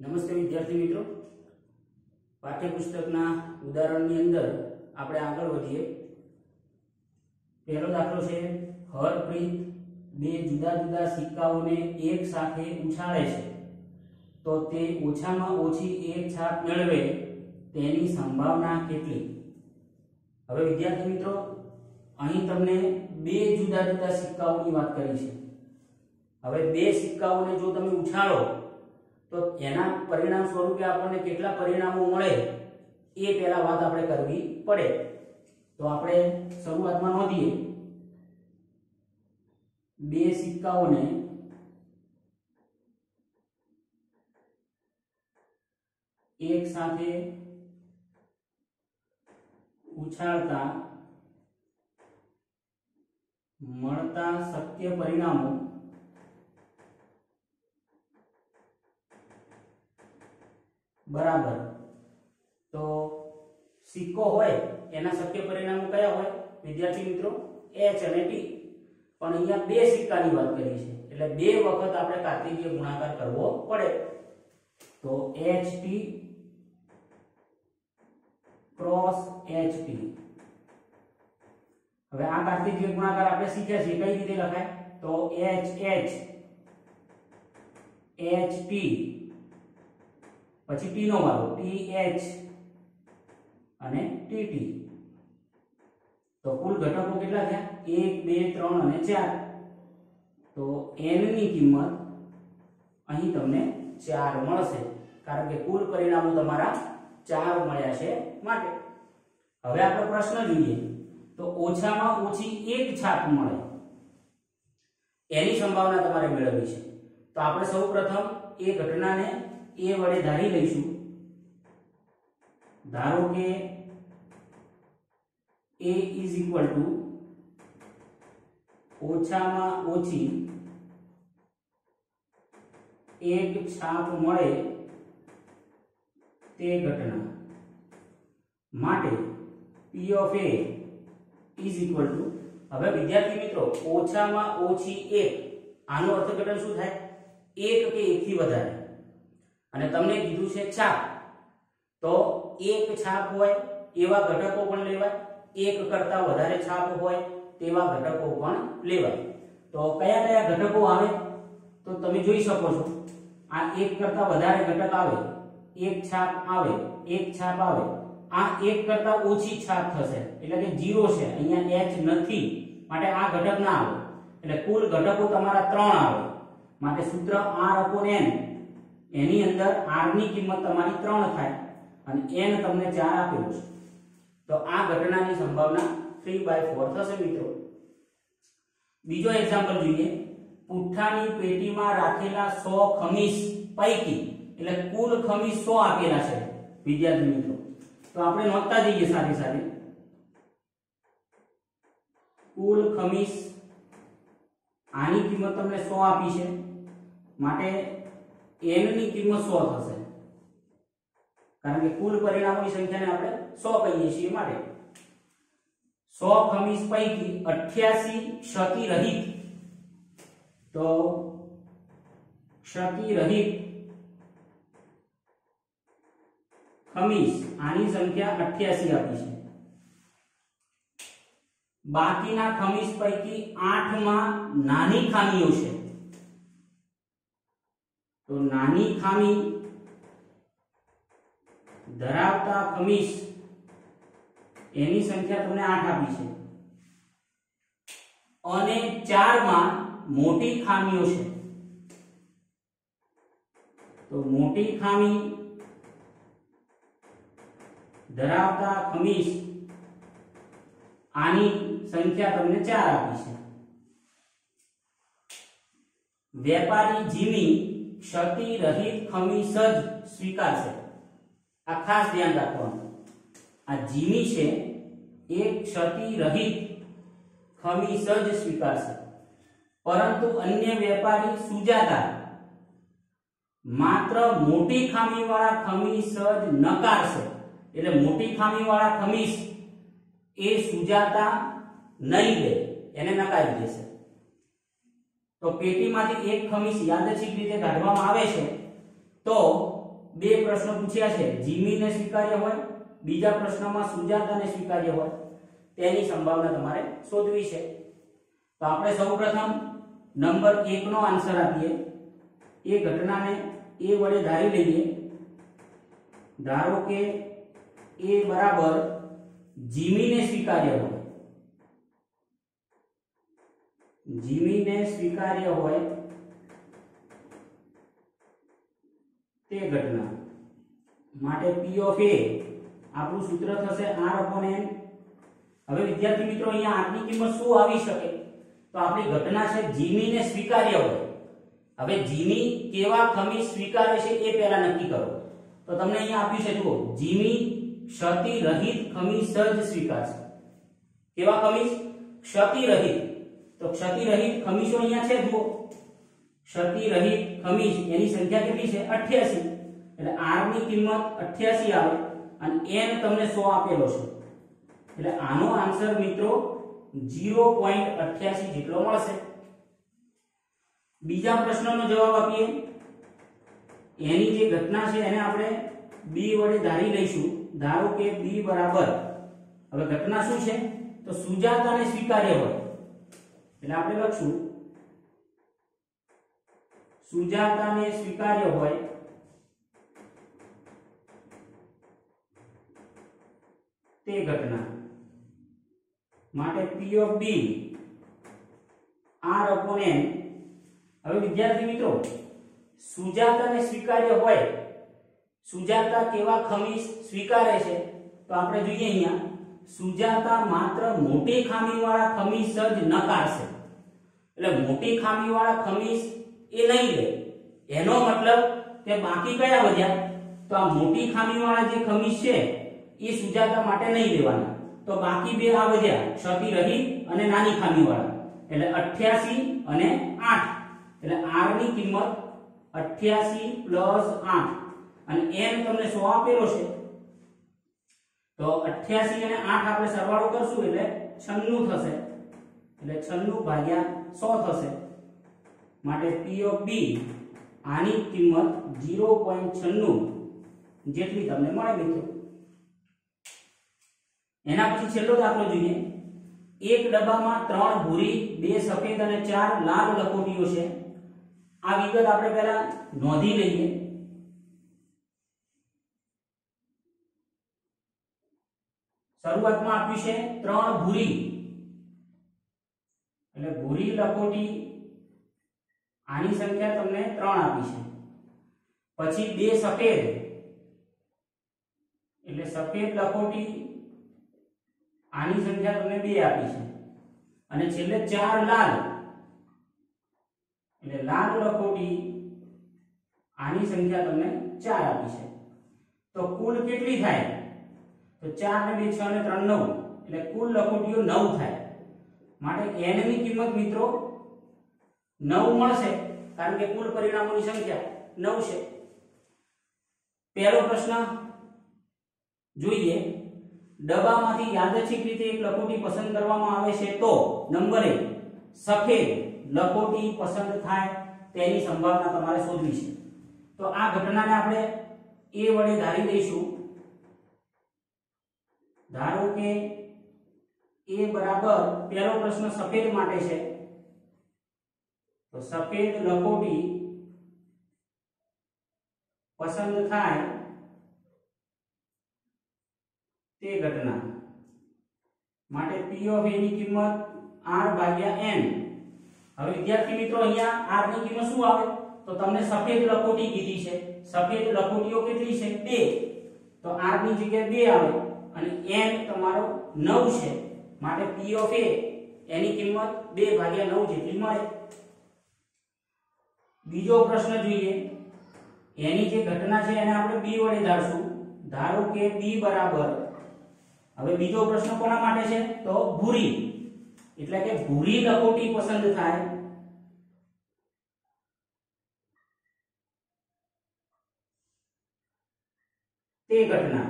નમસ્તે વિદ્યાર્થી મિત્રો, પાઠ્યપુસ્તકના ઉદાહરણની અંદર આપણે આગળ વધીએ। પહેલો દાખલો છે, હરપ્રીત બે જુદા જુદા સિક્કાઓને એક સાથે ઉછાળે છે તો તે ઓછામાં ઓછી એક છાપ મેળવે તેની સંભાવના કેટલી? હવે વિદ્યાર્થી મિત્રો, અહીં તમને બે જુદા જુદા સિક્કાઓની વાત કરી છે। હવે બે સિક્કાઓને જો તમે ઉછાળો તો એના પરિણામ સ્વરૂપે આપણને કેટલા પરિણામો મળે એ પહેલા વાત આપણે કરવી પડે। તો આપણે શરૂઆતમાં નોંધીએ, બે સિક્કાઓને એક સાથે ઉછાળતા મળતા શક્ય પરિણામો बराबर। तो सिक्को होय एना शक्य परिणामो कया होय विद्यार्थी मित्रों? एच અને टी। पण અહીંયા બે સિક્કાની વાત કરી છે એટલે બે વખત આપણે કાર્તેજીય ગુણાકાર કરવો પડે। તો HT ક્રોસ HT। હવે આ કાર્તેજીય ગુણાકાર આપણે શીખ્યા છે, કઈ રીતે લખાય? તો HH HT પછી ટી નો વારો TH અને TT। તો કુલ ઘટકો કેટલા થયા? 1 2 3 અને 4। તો n ની કિંમત અહીં તમને 4 મળશે, કારણ કે કુલ પરિણામો તમારા 4 મળ્યા છે માટે। હવે આપણે પ્રશ્ન જોઈએ તો ઓછામાં ઓછી એક છાપ મળે એની સંભાવના તમારે મેળવવી છે। તો આપણે સૌપ્રથમ એ ઘટનાને ए वडे धारी लईशु। धारो के a इज इक्वल टू ओछामां ओછી एक छाप मळे ते घटना माटे p of a is equal to. હવે વિદ્યાર્થી મિત્રો, ઓછામાં ઓછી એક આનો અર્થઘટન શું થાય? એક કે એકથી વધારે। અને તમને કીધું છે છાપ, તો એક છાપ હોય એવા ઘટકો પણ લેવાય, એક કરતા વધારે છાપ હોય તેવા ઘટકો પણ લેવાય। તો કયા કયા ઘટકો આવે તો તમે જોઈ શકો છો। આ એક કરતા વધારે ઘટક આવે, એક છાપ આવે, એક છાપ આવે। આ એક કરતા ઓછી છાપ થશે એટલે કે 0 છે, અહીંયા h નથી માટે આ ઘટક ના આવે, એટલે કુલ ઘટકો તમારા 3 આવે। માટે સૂત્ર r/n એની અંદર r ની કિંમત તમારી 3 થાય અને n તમને 4 આપેલું છે। તો આ ઘટનાની સંભાવના 3/4 થશે મિત્રો। બીજો એક્ઝામ્પલ જોઈએ, પુઠ્ઠાની પેટીમાં રાખેલા 100 ખમીસ પૈકી, એટલે કુલ ખમીસ 100 આપેલા છે વિદ્યાર્થી મિત્રો। તો આપણે નોંધતા જઈએ સાથે સાથે, કુલ ખમીસ આની કિંમત તમને 100 આપી છે માટે n ની કિંમત 100 થશે, કારણ કે કુલ પરિણામોની સંખ્યાને આપણે 100 કહીએ છીએ માટે 100 ખમીસ પૈકી 88 ક્ષતિ રહિત। તો ક્ષતિ રહિત ખમીસ આની સંખ્યા 88 આપી છે। બાકીના ખમીસ પૈકી 8 માં નાની ખામીઓ છે, तो नानी खामी धरावता खमीस एनी संख्या तुमने 8 आपी छे અને 4 માં મોટી ખામીઓ છે, તો મોટી ખામી ધરાવતા ખમીસ આની સંખ્યા તમને 4 આપી છે। વેપારી જીમી क्षति रहित खमीस ज स्वीकारशे। आ खास ध्यान राखवानुं, आ जीमी छे एक क्षति रहित खमीस ज स्वीकारशे, परंतु अन्य वेपारी सुजाता मात्र मोटी खामी वाळा खमीस ज नकारशे। એટલે મોટી ખામી વાળા ખમીસ એ સુજાતા નહીં લે, એને નકારી દેશે। તો પેટીમાંથી એક ખમીસ યાદચ્છિક રીતે કાઢવામાં આવે છે તો બે પ્રશ્નો પૂછ્યા છે, જીમીને સ્વીકાર્ય હોય, બીજા પ્રશ્નમાં સુજાતાને સ્વીકાર્ય હોય, તેની સંભાવના તમારે શોધવી છે. તો આપણે સૌપ્રથમ નંબર 1 નો આન્સર આપીએ. એ ઘટનાને એ વડે ધારી લઈએ. ધારો કે એ બરાબર જીમીને સ્વીકાર્ય હોય, જીમીને સ્વીકાર્ય હોય તે ઘટના માટે P ઓફ A આપણું સૂત્ર થશે R/n. હવે વિદ્યાર્થી મિત્રો અહીંયા R ની કિંમત શું આવી શકે? તો આપણી ઘટના છે જીમીને સ્વીકાર્ય હોય. હવે જીમી કેવા ખમીજ સ્વીકારે છે એ પહેલા નક્કી કરો. તો તમને અહીંયા આપ્યું છે, જુઓ, જીમી ક્ષતિ રહિત ખમીજ સહજ સ્વીકારશે. કેવા ખમીજ? ક્ષતિ રહિત. તો ક્ષતિ રહિત ખમીજો અહીંયા છે, જુઓ, ક્ષતિ રહિત ખમીજ એની સંખ્યા કેટલી છે? 88. એટલે R ની કિંમત 88 આવે અને n તમને 100 આપેલો છે. એટલે આનો આન્સર મિત્રો 0.88 જેટલો મળશે. બીજા પ્રશ્નનો જવાબ આપીએ. એની જે ઘટના છે એને આપણે B વડે ધારી લઈશું. ધારો કે B બરાબર, હવે ઘટના શું છે? તો સુજાતાને સ્વીકાર્ય હોય. એટલે આપણે લખશું સુજાતાને સ્વીકાર્ય હોય તે ઘટના માટે P ઓફ B R/n. હવે વિદ્યાર્થી મિત્રો, સુજાતાને સ્વીકાર્ય હોય, સુજાતા કેવા ખમીજ સ્વીકારે છે? તો આપણે જોઈએ અહીંયા, સુજાતા માત્ર મોટી ખામીવાળા ખમીજ જ નકારશે. એટલે મોટી ખામીવાળા ખમીજ એ નહીં લે. એનો મતલબ કે બાકી કયા વધ્યા? તો આ મોટી ખામીવાળા જે ખમીજ છે એ સુજાતા માટે નહીં લેવાના. તો બાકી બે આ વધ્યા, ક્ષતિ રહિત અને નાની ખામીવાળા. એટલે 88 અને 8. એટલે R ની કિંમત 88 + 8 અને n તમને 100 આપેલો છે. તો 88 અને 8 આપણે સરવાળો કરશું એટલે 96 થશે. એટલે 96/100 થશે. માટે P ઓફ B આની કિંમત 0.96 જેટલી તમને મળે મિત્રો. એના પછી છેલ્લો દાખલો જોઈએ. એક ડબ્બામાં 3 ભૂરી, 2 સફેદ અને 4 લાલ લખોટીઓ છે. આ વિગત આપણે પહેલા નોંધી લઈએ. શરૂઆતમાં આપ્યું છે 3 ભૂરી, એટલે ભૂરી લખોટી આની સંખ્યા તમને 3 આપી છે. પછી 2 સફેદ, એટલે સફેદ લખોટી આની સંખ્યા તમને 2 આપી છે. અને છેલ્લે 4 લાલ, એટલે લાલ લખોટી આની સંખ્યા તમને 4 આપી છે. તો કુલ કેટલી થાય? તો 4 ને 2 6 ને 3 9, એટલે કુલ લખોટીઓ 9 થાય. માટે n ની કિંમત મિત્રો 9 મળશે, કારણ કે કુલ પરિણામોની સંખ્યા 9 છે. પહેલો પ્રશ્ન જોઈએ. ડબ્બામાંથી યાદચ્છિક રીતે એક લખોટી પસંદ કરવામાં આવે છે તો નંબર 1 સફેદ લખોટી પસંદ થાય તેની સંભાવના તમારે શોધવી છે. તો આ ઘટનાને આપણે A વડે ધારી દઈશું. ધારો કે A બરાબર, પહેલો પ્રશ્ન સફેદ માટે છે, તો સફેદ લખોટી પસંદ થાય તે ઘટના માટે P ઓફ A ની કિંમત R/n. હવે વિદ્યાર્થી મિત્રો અહીંયા R ની કિંમત શું આવે? તો તમને સફેદ લખોટી કીધી છે. સફેદ લખોટીઓ કેટલી છે? 2. તો R ની જગ્યાએ 2 આવે અને n તમારો 9 છે. માટે P ઓફ A એની કિંમત 2/9 જેટલી મળે. બીજો પ્રશ્ન જોઈએ. એની જે ઘટના છે એને આપણે B વડે ધારશું. ધારો કે B બરાબર, હવે બીજો પ્રશ્ન કોના માટે છે? તો ભૂરી, એટલે કે ભૂરી લખોટી પસંદ થાય તે ઘટના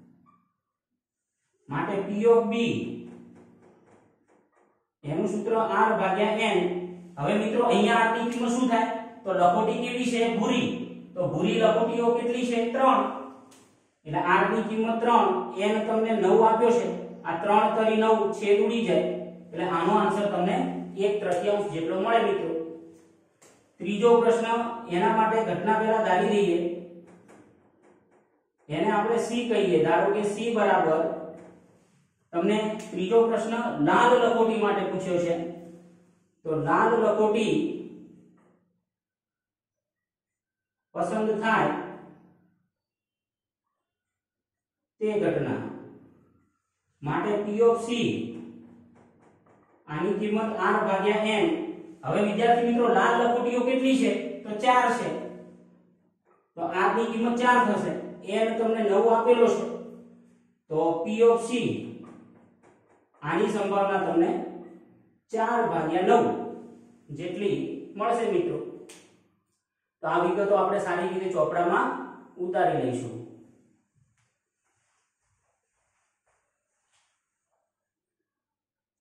માટે P ઓફ B એનું સૂત્ર R/n. હવે મિત્રો અહીંયા R ની કિંમત શું થાય? તો લખોટી કેવી છે? ભૂરી. તો તો ભૂરી લખોટીઓ કેટલી છે 3 એટલે r ની કિંમત 3 n તમને 9 આપ્યો છે આ 3 તરી 9 છેદ ઉડી જાય એટલે આનો આન્સર તમને 1/3 જેટલો મળે મિત્રો ત્રીજો પ્રશ્ન એના માટે ઘટના પહેલા ધારી દઈએ એને આપણે c કહીએ ધારો કે c બરાબર તમને ત્રીજો પ્રશ્ન લાલ લખોટી માટે પૂછ્યો છે તો લાલ લખોટી પસંદ થાય તે ઘટના માટે p ઓફ c આની કિંમત r ભાગ્યા n હવે વિદ્યાર્થી મિત્રો લાલ લખોટીઓ કેટલી છે તો 4 છે તો r ની કિંમત 4 થશે n તમને 9 આપેલો છે તો p ઓફ c આની સંભાવના તમને 4/9 જેટલી મળશે મિત્રો તો આ વિગતો આપણે સારી રીતે ચોપડામાં ઉતારી લઈશું।